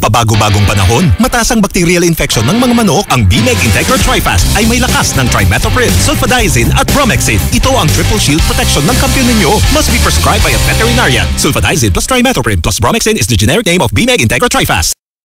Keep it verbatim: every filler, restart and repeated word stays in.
Pabago-bagong panahon, mataas ang bacterial infection ng mga manok. Ang B-MEG Integra TriFast ay may lakas ng trimethoprim, sulfadiazine at bromhexine. Ito ang triple shield protection ng kampiyon ninyo. Must be prescribed by a veterinarian. Sulfadiazine plus trimethoprim plus bromhexine is the generic name of B-MEG Integra TriFast.